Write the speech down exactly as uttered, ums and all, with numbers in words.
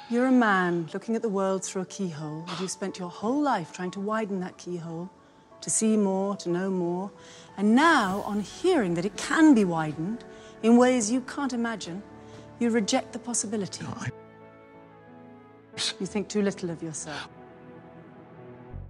You're a man looking at the world through a keyhole, and you've spent your whole life trying to widen that keyhole, to see more, to know more. And now, on hearing that it can be widened in ways you can't imagine, you reject the possibility. No, I... You think too little of yourself.